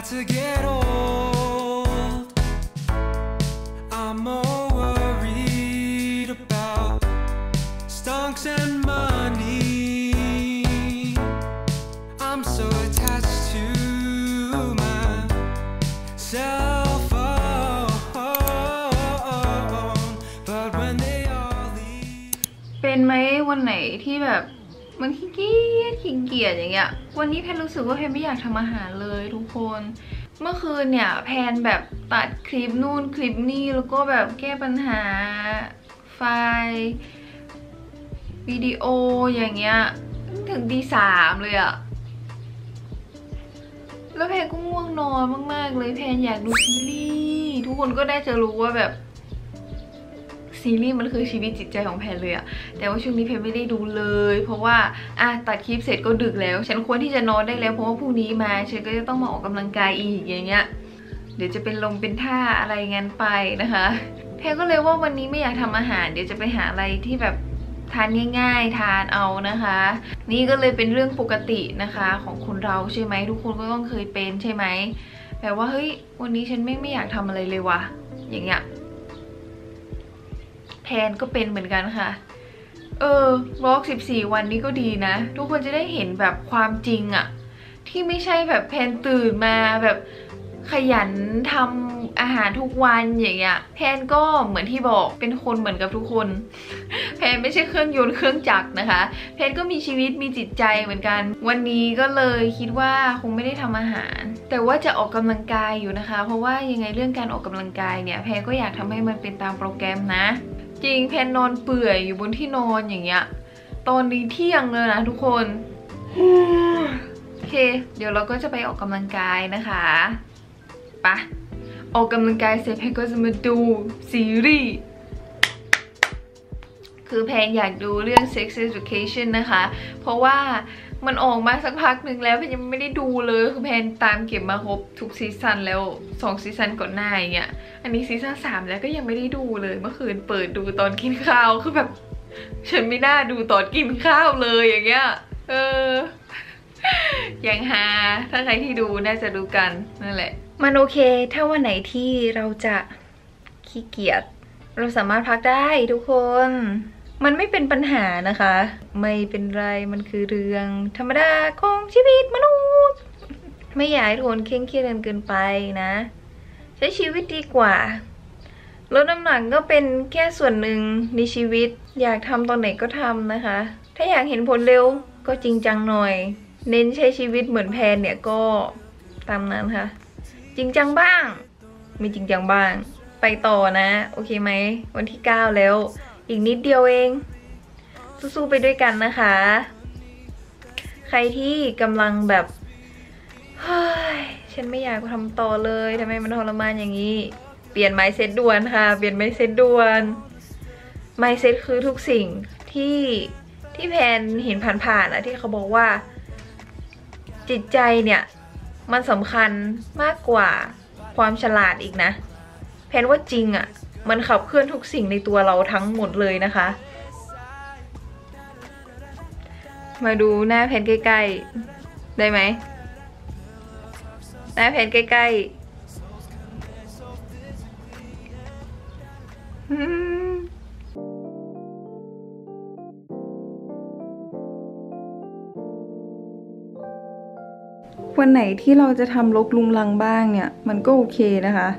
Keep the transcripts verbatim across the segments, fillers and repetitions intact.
to get old. I'm more worried about stonks and money. I'm so attached to myself. But when they all leave เป็นไหมวันไหนที่แบบมันขี้เกียจขี้เกียจอย่างเงี้ยวันนี้แพนรู้สึกว่าแพนไม่อยากทำอาหารเลยทุกคนเมื่อคืนเนี่ยแพนแบบตัดคลิปนู่นคลิปนี่แล้วก็แบบแก้ปัญหาไฟล์วิดีโออย่างเงี้ยถึงตีสามเลยอะแล้วแพนก็ง่วงนอนมากๆเลยแพนอยากดูซีรีส์ทุกคนก็ได้จะรู้ว่าแบบซีรีส์มันคือชีวิตจิตใจของแพนเลยอะแต่ว่าช่วงนี้แพนไม่ได้ดูเลยเพราะว่าอ่ะตัดคลิปเสร็จก็ดึกแล้วฉันควรที่จะนอนได้แล้วเพราะว่าพรุ่งนี้มาฉันก็จะต้องมาออกกำลังกายอีกอย่างเงี้ยเดี๋ยวจะเป็นลมเป็นท่าอะไรงั้นไปนะคะแพนก็เลยว่าวันนี้ไม่อยากทำอาหารเดี๋ยวจะไปหาอะไรที่แบบทานง่ายๆทานเอานะคะนี่ก็เลยเป็นเรื่องปกตินะคะของคนเราใช่ไหมทุกคนก็ต้องเคยเป็นใช่ไหมแบบว่าเฮ้ยวันนี้ฉันไม่ไม่อยากทำอะไรเลยวะอย่างเงี้ยแพนก็เป็นเหมือนกันค่ะเออวอล์กสิบสี่วันนี้ก็ดีนะทุกคนจะได้เห็นแบบความจริงอะที่ไม่ใช่แบบแพนตื่นมาแบบขยันทำอาหารทุกวันอย่างเงี้ยแพนก็เหมือนที่บอกเป็นคนเหมือนกับทุกคนแพนไม่ใช่เครื่องยนต์เครื่องจักรนะคะแพนก็มีชีวิตมีจิตใจเหมือนกันวันนี้ก็เลยคิดว่าคงไม่ได้ทำอาหารแต่ว่าจะออกกำลังกายอยู่นะคะเพราะว่ายังไงเรื่องการออกกำลังกายเนี่ยแพนก็อยากทำให้มันเป็นตามโปรแกรมนะจริงแพนนอนเปื่อยอยู่บนที่นอนอย่างเงี้ยตอนนี้เที่ยงเลยนะทุกคนโอเคเดี๋ยวเราก็จะไปออกกำลังกายนะคะปะออกกำลังกายเสร็จแพนก็จะมาดูซีรีส์คือแพนอยากดูเรื่อง Sex Education นะคะเพราะว่ามันออกมาสักพักหนึ่งแล้วแพนยังไม่ได้ดูเลยคือแพนตามเก็บมาครบทุกซีซั่นแล้วสองซีซั่นก่อนหน้าอย่างเงี้ยอันนี้ซีซั่นสามแล้วก็ยังไม่ได้ดูเลยเมื่อคืนเปิดดูตอนกินข้าวคือแบบฉันไม่น่าดูตอนกินข้าวเลยอย่างเงี้ยเอออย่างฮาถ้าใครที่ดูน่าจะดูกันนั่นแหละมันโอเคถ้าวันไหนที่เราจะขี้เกียจเราสามารถพักได้ทุกคนมันไม่เป็นปัญหานะคะไม่เป็นไรมันคือเรื่องธรรมดาของชีวิตมนุษย์ไม่อยากให้ทุกคนเคร่งเครียดเกินไปนะใช้ชีวิตดีกว่าลดน้ำหนักก็เป็นแค่ส่วนหนึ่งในชีวิตอยากทำตอนไหนก็ทำนะคะถ้าอยากเห็นผลเร็วก็จริงจังหน่อยเน้นใช้ชีวิตเหมือนแพนเนี่ยก็ตามนั้นค่ะจริงจังบ้างมีจริงจังบ้างไปต่อนะโอเคไหมวันที่เก้าแล้วอีกนิดเดียวเองสู้ๆไปด้วยกันนะคะใครที่กำลังแบบเฮ้ยฉันไม่อยากทำต่อเลยทำไมมันทรมานอย่างนี้เปลี่ยน mindset ด่วนค่ะเปลี่ยน mindset ด่วน mindset คือทุกสิ่งที่ที่แพนเห็นผ่านๆอะที่เขาบอกว่าจิตใจเนี่ยมันสำคัญมากกว่าความฉลาดอีกนะแพนว่าจริงอะมันขับเคลื่อนทุกสิ่งในตัวเราทั้งหมดเลยนะคะมาดูหน้าแพนใกล้ๆได้ไหมหน้าแพนใกล้ๆวันไหนที่เราจะทำลกลุงลังบ้างเนี่ยมันก็โอเคนะคะ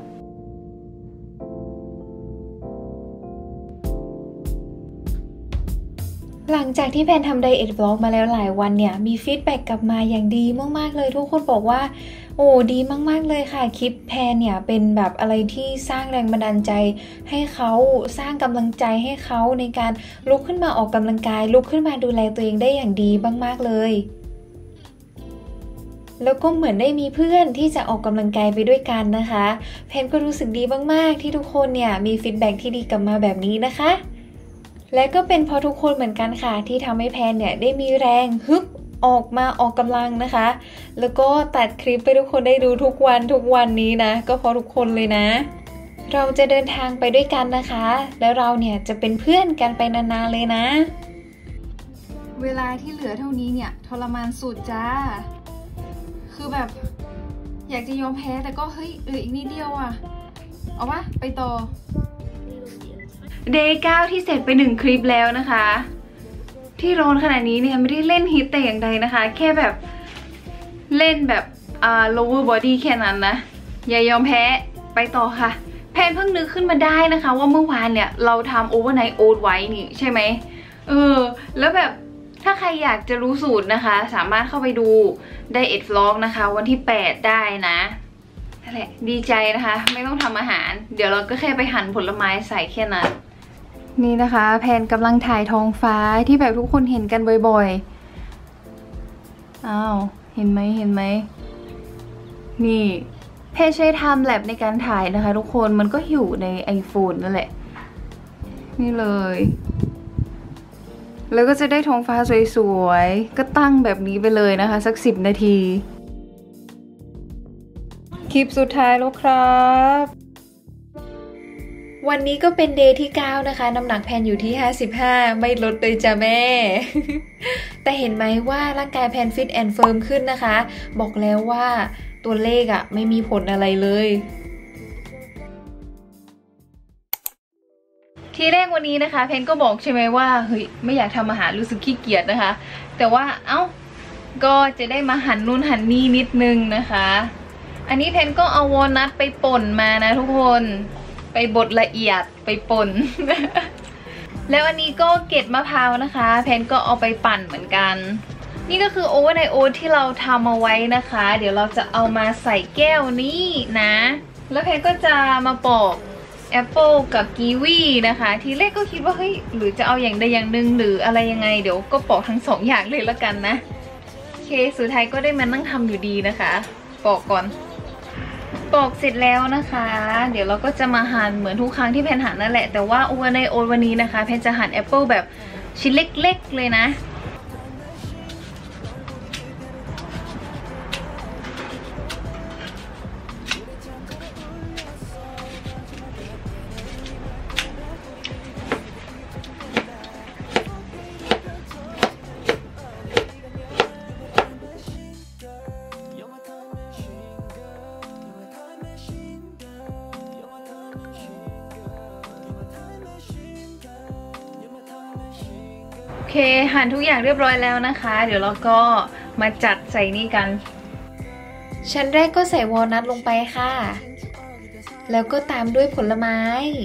หลังจากที่แพนทำไดเอทบล็อกมาแล้วหลายวันเนี่ยมีฟีดแบ็กกลับมาอย่างดีมากๆเลยทุกคนบอกว่าโอ้ดีมากๆเลยค่ะคลิปแพนเนี่ยเป็นแบบอะไรที่สร้างแรงบันดาลใจให้เขาสร้างกำลังใจให้เขาในการลุกขึ้นมาออกกำลังกายลุกขึ้นมาดูแลตัวเองได้อย่างดีมากๆเลยแล้วก็เหมือนได้มีเพื่อนที่จะออกกำลังกายไปด้วยกันนะคะแพนก็รู้สึกดีมากๆที่ทุกคนเนี่ยมีฟีดแบ็กที่ดีกลับมาแบบนี้นะคะและก็เป็นเพราะทุกคนเหมือนกันค่ะที่ทำให้แพนเนี่ยได้มีแรงฮึบออกมาออกกำลังนะคะแล้วก็ตัดคลิปไปทุกคนได้ดูทุกวันทุกวันนี้นะก็เพราะทุกคนเลยนะเราจะเดินทางไปด้วยกันนะคะแล้วเราเนี่ยจะเป็นเพื่อนกันไปนานๆเลยนะเวลาที่เหลือเท่านี้เนี่ยทรมานสุดจ้าคือแบบอยากจะยอมแพ้แต่ก็เฮ้ยเหลืออีกนิดเดียวอ่ะเอาวะไปต่อเดย์เก้าที่เสร็จไปหนึ่งคลิปแล้วนะคะที่ร้อนขนาดนี้เนี่ยไม่ได้เล่นฮิตแต่อย่างใดนะคะแค่แบบเล่นแบบอ่า lower body แค่นั้นนะอย่ายอมแพ้ไปต่อค่ะแพนเพิ่งนึกขึ้นมาได้นะคะว่าเมื่อวานเนี่ยเราทำ overnight oat ไว้นี่ใช่ไหมเออแล้วแบบถ้าใครอยากจะรู้สูตรนะคะสามารถเข้าไปดู Diet Vlog นะคะวันที่แปดได้นะนั่นแหละดีใจนะคะไม่ต้องทำอาหารเดี๋ยวเราก็แค่ไปหั่นผลไม้ใส่แค่นั้นนี่นะคะแพนกำลังถ่ายท้องฟ้าที่แบบทุกคนเห็นกันบ่อยๆอ้าวเห็นไหมเห็นไหมนี่แพนใช้ไทม์แลปในการถ่ายนะคะทุกคนมันก็อยู่ใน iPhone นั่นแหละนี่เลยแล้วก็จะได้ท้องฟ้าสวยๆก็ตั้งแบบนี้ไปเลยนะคะสักสิบนาทีคลิปสุดท้ายแล้วครับวันนี้ก็เป็นเดย์ที่เก้านะคะน้ำหนักแพนอยู่ที่ห้าสิบห้าไม่ลดเลยจ้ะแม่ แต่เห็นไหมว่าร่างกายแพนฟิตแอนด์เฟิร์มขึ้นนะคะบอกแล้วว่าตัวเลขอะไม่มีผลอะไรเลยทีแรกวันนี้นะคะแพนก็บอกใช่ไหมว่าเฮ้ยไม่อยากทำอาหารรู้สึกขี้เกียจนะคะแต่ว่าเอ้าก็จะได้มาหั่นนู่นหั่นนี่นิดนึงนะคะอันนี้แพนก็เอาวอลนัทไปป่นมานะทุกคนไปบดละเอียดไปป่น แล้วอันนี้ก็เกล็ดมะพร้าวนะคะแพนก็เอาไปปั่นเหมือนกันนี่ก็คือโอเวอร์ไนท์โอ๊ตที่เราทำเอาไว้นะคะเดี๋ยวเราจะเอามาใส่แก้วนี้นะแล้วแพนก็จะมาปอกแอปเปิลกับกีวีนะคะทีแรกก็คิดว่าเฮ้ยหรือจะเอาอย่างใดอย่างหนึ่งหรืออะไรยังไงเดี๋ยวก็ปอกทั้งสองอย่างเลยละกันนะโอเคสุดท้ายก็ได้มานั่งทำอยู่ดีนะคะปอกก่อนปอกเสร็จแล้วนะคะเดี๋ยวเราก็จะมาหั่นเหมือนทุกครั้งที่แพนหั่นนั่นแหละแต่ว่าโอเวอร์ไนท์โอ๊ตวันนี้นะคะแพนจะหั่นแอปเปิลแบบชิ้นเล็กๆเลยนะโอเคหั่นทุกอย่างเรียบร้อยแล้วนะคะเดี๋ยวเราก็มาจัดใส่นี่กันชั้นแรกก็ใส่วอลนัทลงไปค่ะแล้วก็ตามด้วยผลไม้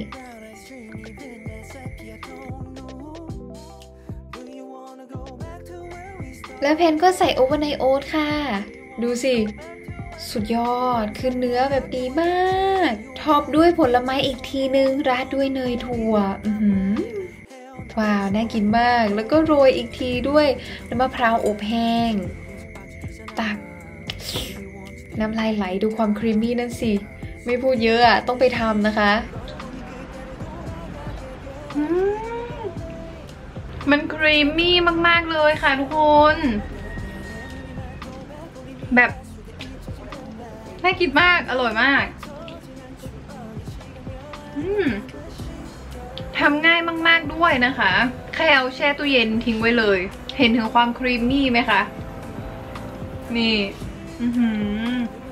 แล้วแพนก็ใส่โอเวอร์ไนท์โอ๊ตค่ะดูสิสุดยอดคือเนื้อแบบดีมากท็อปด้วยผลไม้อีกทีนึงราดด้วยเนยถั่วอื้อหือว้าวน่ากินมากแล้วก็โรยอีกทีด้วยน้ำมะพร้าวอบแห้งตักน้ำลายไหลดูความครีมมี่นั่นสิไม่พูดเยอะอ่ะต้องไปทำนะคะมันครีมมี่มากๆเลยค่ะทุกคนแบบน่ากินมากอร่อยมากอืมทำง่ายมากๆด้วยนะคะแค่เอาแช่ตู้เย็นทิ้งไว้เลยเห็นถึงความครีมมี่ไหมคะนี่อื้อหือ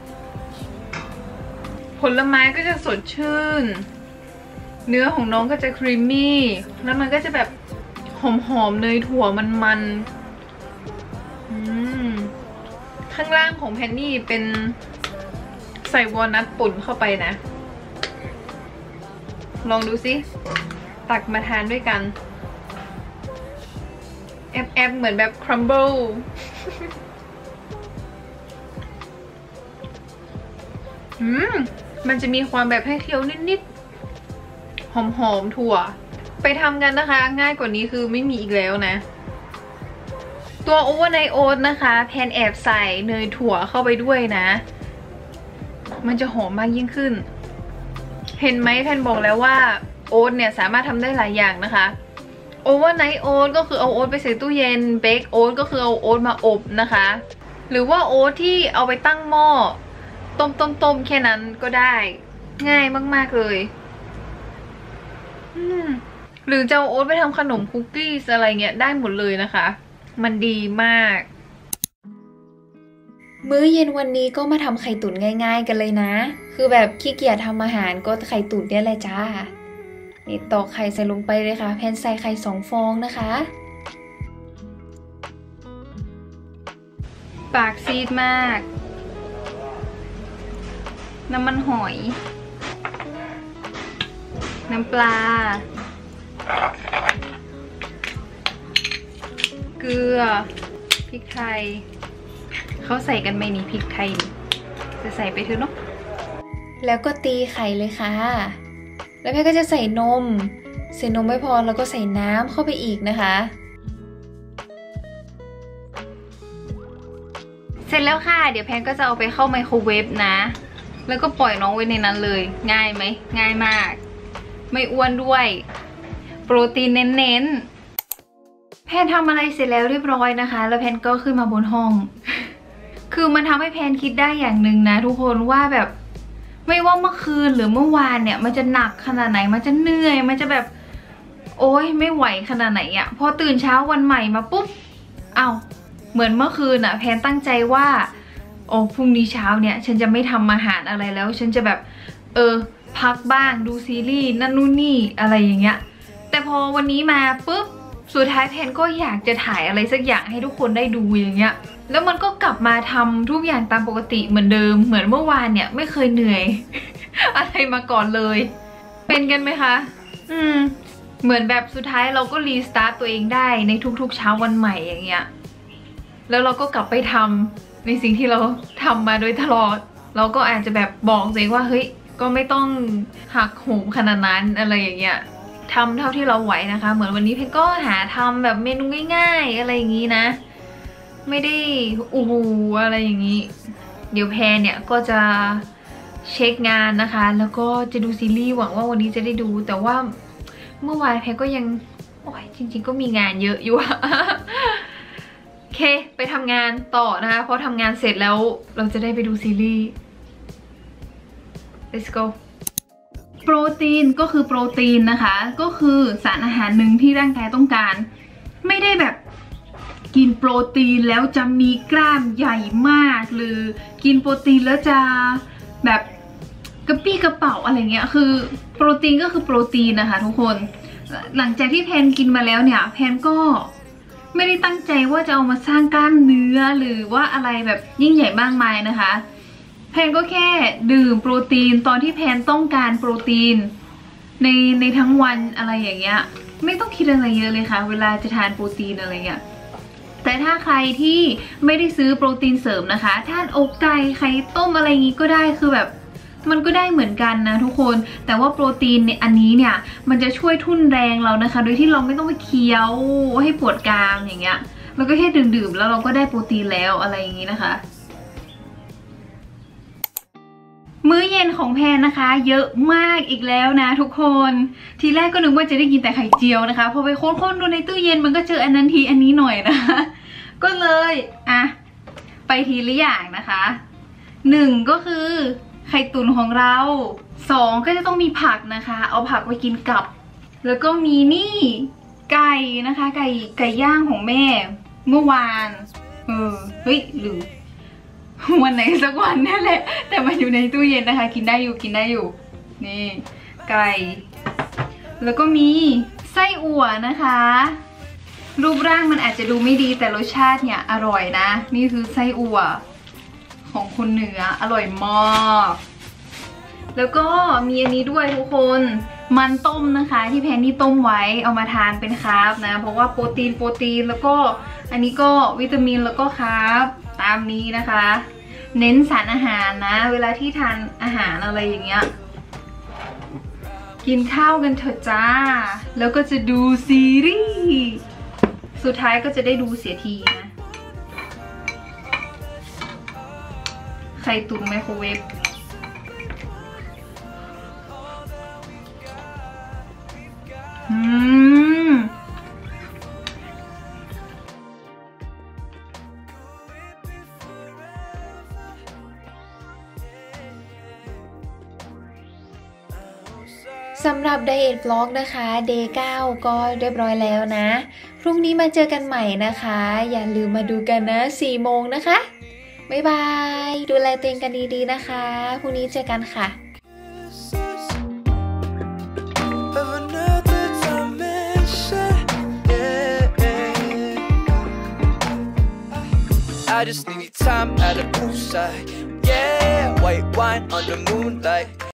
ผลไม้ก็จะสดชื่นเนื้อของน้องก็จะครีมมี่แล้วมันก็จะแบบหอมๆเนยถั่วมันๆอืมข้างล่างของแพนนี่เป็นใส่วอลนัทป่นเข้าไปนะลองดูสิตักมาทานด้วยกันแอบแอบเหมือนแบบครัมเบิลอืมมันจะมีความแบบให้เคี้ยวนิดๆหอมๆถั่วไปทำกันนะคะง่ายกว่านี้คือไม่มีอีกแล้วนะตัวโอเวอร์ไนท์โอ๊ตนะคะแพนแอบใส่เนยถั่วเข้าไปด้วยนะมันจะหอมมากยิ่งขึ้นเห็นไหมแพนบอกแล้วว่าโอ๊ตเนี่ยสามารถทำได้หลายอย่างนะคะโอเวอร์ไนท์โอ๊ตก็คือเอาโอ๊ตไปใส่ตู้เย็นเบคโอ๊ตก็คือเอาโอ๊ตมาอบนะคะหรือว่าโอ๊ตที่เอาไปตั้งหม้อต้มๆๆแค่นั้นก็ได้ง่ายมากๆเลยหรือจะเอาโอ๊ตไปทำขนมคุกกี้อะไรเงี้ยได้หมดเลยนะคะมันดีมากมื้อเย็นวันนี้ก็มาทำไข่ตุ๋นง่ายๆกันเลยนะคือแบบขี้เกียจทำอาหารก็ไข่ตุ๋นเนี่ยแหละจ้านี่ตอกไข่ใส่ลงไปเลยค่ะแพนใส่ไข่สองฟองนะคะปากซีดมากน้ำมันหอยน้ำปลาเกลือพริกไทยเขาใส่กันไหมนี่พริกไทยจะใส่ไปเถอะเนาะแล้วก็ตีไข่เลยค่ะแล้วแม่ก็จะใส่นมใส่นมไม่พอแล้วก็ใส่น้ำเข้าไปอีกนะคะเสร็จแล้วค่ะเดี๋ยวแพนก็จะเอาไปเข้าไมโครเวฟนะแล้วก็ปล่อยน้องไว้ในนั้นเลยง่ายไหมง่ายมากไม่อ้วนด้วยโปรตีนเน้นๆแพนทำอะไรเสร็จแล้วเรียบร้อยนะคะแล้วแพนก็ขึ้นมาบนห้อง คือมันทำให้แพนคิดได้อย่างหนึ่งนะทุกคนว่าแบบไม่ว่าเมื่อคืนหรือเมื่อวานเนี่ยมันจะหนักขนาดไหนมันจะเหนื่อยมันจะแบบโอ๊ยไม่ไหวขนาดไหนอะพอตื่นเช้าวันใหม่มาปุ๊บเอ้าเหมือนเมื่อคืนอะแพนตั้งใจว่าโอ้พรุ่งนี้เช้าเนี่ยฉันจะไม่ทำอาหารอะไรแล้วฉันจะแบบเออพักบ้างดูซีรีส์นั่นนู่นนี่อะไรอย่างเงี้ยแต่พอวันนี้มาปุ๊บสุดท้ายแพนก็อยากจะถ่ายอะไรสักอย่างให้ทุกคนได้ดูอย่างเงี้ยแล้วมันก็กลับมาทำทุกอย่างตามปกติเหมือนเดิมเหมือนเมื่อวานเนี่ยไม่เคยเหนื่อย อะไรมาก่อนเลยเป็นกันไหมคะอืมเหมือนแบบสุดท้ายเราก็รีสตาร์ทตัวเองได้ในทุกๆเช้าวันใหม่อย่างเงี้ยแล้วเราก็กลับไปทำในสิ่งที่เราทำมาโดยตลอดเราก็อาจจะแบบบอกตัวเองว่าเฮ้ยก็ไม่ต้องหักโหมขนาดนั้นอะไรอย่างเงี้ยทำเท่าที่เราไหวนะคะเหมือนวันนี้เพนก็หาทำแบบเมนูง่ายๆอะไรอย่างงี้นะไม่ได้อู้หูอะไรอย่างนี้เดี๋ยวแพนเนี่ยก็จะเช็คงานนะคะแล้วก็จะดูซีรีส์หวังว่าวันนี้จะได้ดูแต่ว่าเมื่อวานแพนก็ยังโอ้ยจริงๆก็มีงานเยอะอยู่ โอเคไปทำงานต่อนะคะพอทำงานเสร็จแล้วเราจะได้ไปดูซีรีส์ let's go โปรตีนก็คือโปรตีนนะคะก็คือสารอาหารหนึ่งที่ร่างกายต้องการไม่ได้แบบกินโปรตีนแล้วจะมีกล้ามใหญ่มากหรือกินโปรตีนแล้วจะแบบกระปี้กระเป๋าอะไรเงี้ยคือโปรตีนก็คือโปรตีนนะคะทุกคนหลังจากที่แพนกินมาแล้วเนี่ยแพนก็ไม่ได้ตั้งใจว่าจะเอามาสร้างกล้ามเนื้อหรือว่าอะไรแบบยิ่งใหญ่มากมายนะคะแพนก็แค่ดื่มโปรตีนตอนที่แพนต้องการโปรตีนในในทั้งวันอะไรอย่างเงี้ยไม่ต้องคิดอะไรเยอะเลยค่ะเวลาจะทานโปรตีนอะไรเงี้ยแต่ถ้าใครที่ไม่ได้ซื้อโปรตีนเสริมนะคะทานอกไก่ไข่ต้มอะไรอย่างงี้ก็ได้คือแบบมันก็ได้เหมือนกันนะทุกคนแต่ว่าโปรตีนในอันนี้เนี่ยมันจะช่วยทุ่นแรงเรานะคะโดยที่เราไม่ต้องไปเคี้ยวให้ปวดกรามอย่างเงี้ยเราก็แค่ดื่มๆแล้วเราก็ได้โปรตีนแล้วอะไรอย่างงี้นะคะมื้อเย็นของแพนนะคะเยอะมากอีกแล้วนะทุกคนทีแรกก็นึกว่าจะได้กินแต่ไข่เจียวนะคะพอไปค้นๆดูในตู้เย็นมันก็เจออันนั้นทีอันนี้หน่อยนะคะก็เลยอ่ะไปทีละอย่างนะคะหนึ่งก็คือไข่ตุ๋นของเราสองก็จะต้องมีผักนะคะเอาผักไปกินกับแล้วก็มีนี่ไก่นะคะไก่ไก่ย่างของแม่เมื่อวานเออเฮ้ยหรือวันไหนสักวันนี่แหละแต่มันอยู่ในตู้เย็นนะคะกินได้อยู่กินได้อยู่นี่ไก่แล้วก็มีไส้อั่วนะคะรูปร่างมันอาจจะดูไม่ดีแต่รสชาติเนี่ยอร่อยนะนี่คือไส้อั่วของคนเหนืออร่อยมากแล้วก็มีอันนี้ด้วยทุกคนมันต้มนะคะที่แพนนี่ต้มไว้เอามาทานเป็นคาร์บนะเพราะว่าโปรตีนโปรตีนแล้วก็อันนี้ก็วิตามินแล้วก็คาร์บตามนี้นะคะเน้นสารอาหารนะเวลาที่ทานอาหารอะไรอย่างเงี้ยกินข้าวกันเถอะจ้าแล้วก็จะดูซีรีส์สุดท้ายก็จะได้ดูเสียทีนะไข่ตุ๋นไมโครเวฟอืมสำหรับไดเอทบล็อกนะคะ เดย์ เก้า ก็เรียบร้อยแล้วนะพรุ่งนี้มาเจอกันใหม่นะคะอย่าลืมมาดูกันนะสี่โมงนะคะบ๊ายบายดูแลตัวเองกันดีๆนะคะพรุ่งนี้เจอกันค่ะ of another dimension. Yeah, I just need time at a poolside. Yeah, white wine on the moonlight.